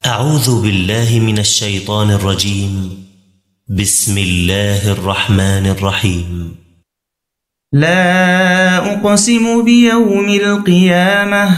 أعوذ بالله من الشيطان الرجيم. بسم الله الرحمن الرحيم. لا أقسم بيوم القيامة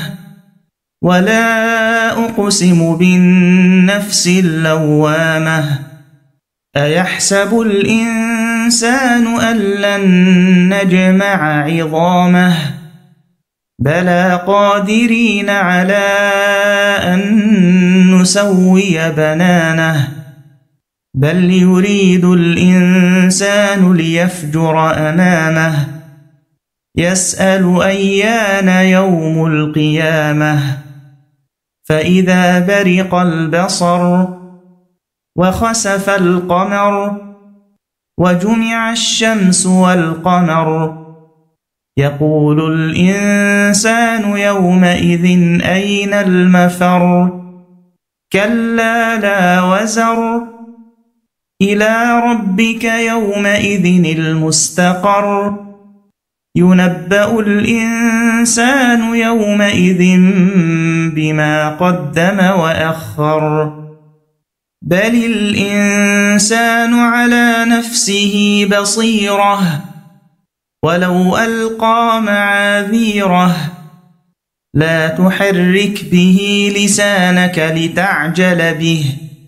ولا أقسم بالنفس اللوامة. أيحسب الإنسان أن لن نجمع عظامه بلى قادرين على أن نسوي بنانه بل يريد الإنسان ليفجر أمامه يسأل أيان يوم القيامة. فإذا برق البصر وخسف القمر وجمع الشمس والقمر يقول الإنسان يومئذ أين المفر. كلا لا وزر إلى ربك يومئذ المستقر. ينبأ الإنسان يومئذ بما قدم وأخر. بل الإنسان على نفسه بصيرة ولو ألقى معاذيره. لا تحرك به لسانك لتعجل به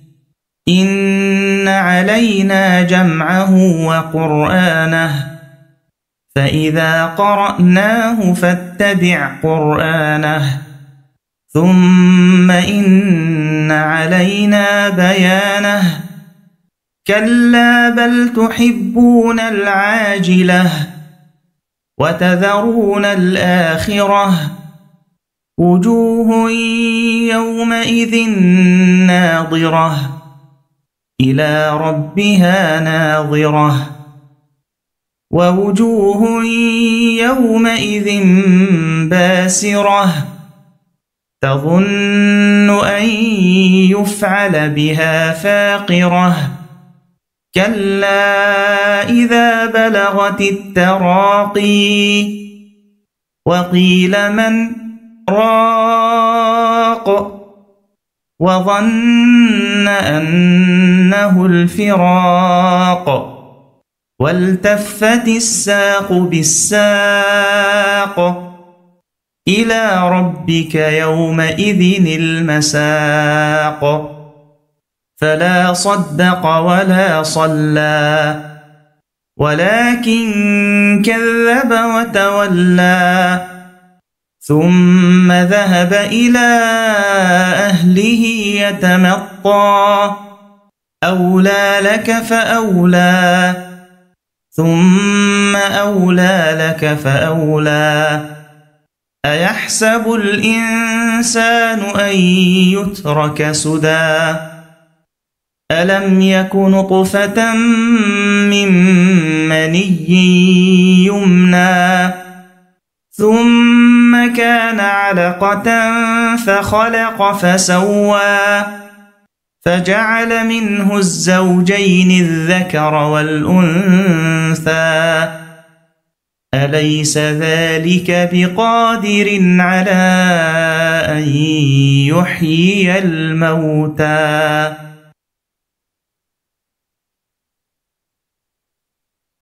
إن علينا جمعه وقرآنه فإذا قرأناه فاتبع قرآنه ثم إن علينا بيانه. كلا بل تحبون العاجلة وتذرون الآخرة. وجوه يومئذ ناظرة إلى ربها ناظرة ووجوه يومئذ باسرة تظن أن يفعل بها فاقرة. كلا إذا بلغت التراقي وقيل من راق وظن أنه الفراق والتفت الساق بالساق إلى ربك يومئذ المساق. فلا صدق ولا صلى ولكن كذب وتولى ثم ذهب إلى أهله يتمطى. أولى لك فأولى ثم أولى لك فأولى. أيحسب الإنسان أن يترك سدى ألم يك نطفة من مني يمنى ثم كان علقة فخلق فسوى فجعل منه الزوجين الذكر والأنثى. أليس ذلك بقادر على أن يحيي الموتى.